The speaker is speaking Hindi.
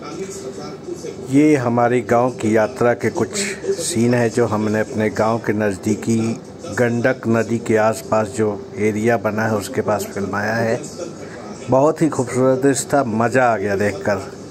ये हमारी गांव की यात्रा के कुछ सीन है जो हमने अपने गांव के नज़दीकी गंडक नदी के आसपास जो एरिया बना है उसके पास फिल्माया है। बहुत ही खूबसूरत दृश्य था, मज़ा आ गया देखकर।